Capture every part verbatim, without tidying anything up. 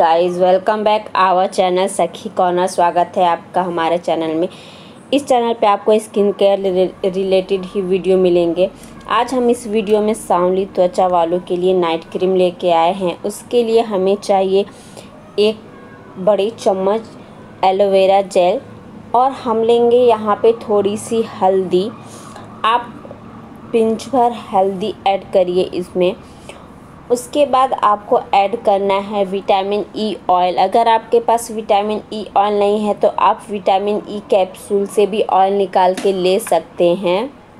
Guys, welcome back our channel Sakhi corner. स्वागत है आपका हमारे चैनल में। इस चैनल पे आपको स्किन केयर रिलेटेड ही वीडियो मिलेंगे। आज हम इस वीडियो में सांवली त्वचा वालों के लिए नाइट क्रीम लेके आए हैं। उसके लिए हमें चाहिए एक बड़ी चम्मच एलोवेरा जेल और हम लेंगे यहाँ पे थोड़ी सी हल्दी। आप पिंच भर हल्दी ऐड करिए इसमें। उसके बाद आपको ऐड करना है विटामिन ई ऑयल। अगर आपके पास विटामिन ई ऑयल नहीं है तो आप विटामिन ई कैप्सूल से भी ऑयल निकाल के ले सकते हैं।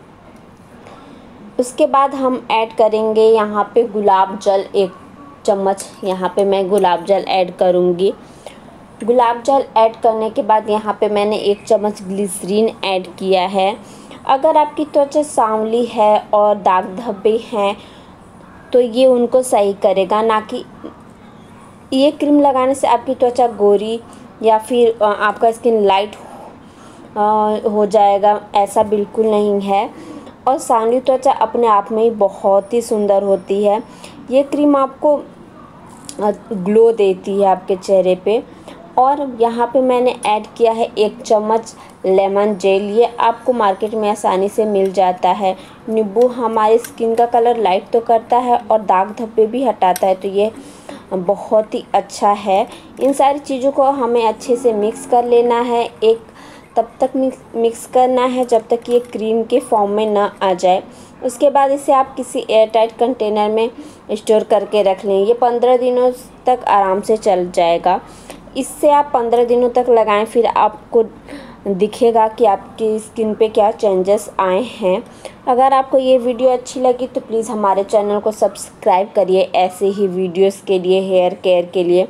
उसके बाद हम ऐड करेंगे यहाँ पे गुलाब जल, एक चम्मच यहाँ पे मैं गुलाब जल ऐड करूँगी। गुलाब जल ऐड करने के बाद यहाँ पे मैंने एक चम्मच ग्लिसरीन ऐड किया है। अगर आपकी त्वचा सांवली है और दाग धब्बे हैं तो ये उनको सही करेगा, ना कि ये क्रीम लगाने से आपकी त्वचा गोरी या फिर आपका स्किन लाइट हो जाएगा, ऐसा बिल्कुल नहीं है। और सांवली त्वचा अपने आप में ही बहुत ही सुंदर होती है। ये क्रीम आपको ग्लो देती है आपके चेहरे पे। और यहाँ पे मैंने ऐड किया है एक चम्मच लेमन जेल। ये आपको मार्केट में आसानी से मिल जाता है। नींबू हमारे स्किन का कलर लाइट तो करता है और दाग धब्बे भी हटाता है, तो ये बहुत ही अच्छा है। इन सारी चीज़ों को हमें अच्छे से मिक्स कर लेना है। एक तब तक मिक्स करना है जब तक ये क्रीम के फॉर्म में ना आ जाए। उसके बाद इसे आप किसी एयरटाइट कंटेनर में स्टोर करके रख लें। ये पंद्रह दिनों तक आराम से चल जाएगा। इससे आप पंद्रह दिनों तक लगाएं, फिर आपको दिखेगा कि आपकी स्किन पे क्या चेंजेस आए हैं। अगर आपको ये वीडियो अच्छी लगी तो प्लीज़ हमारे चैनल को सब्सक्राइब करिए ऐसे ही वीडियोस के लिए, हेयर केयर के लिए।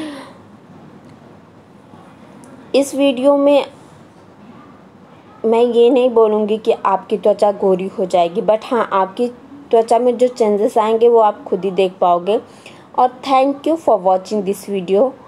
इस वीडियो में मैं ये नहीं बोलूँगी कि आपकी त्वचा गोरी हो जाएगी, बट हाँ, आपकी त्वचा में जो चेंजेस आएंगे वो आप खुद ही देख पाओगे। और thank you for watching this video.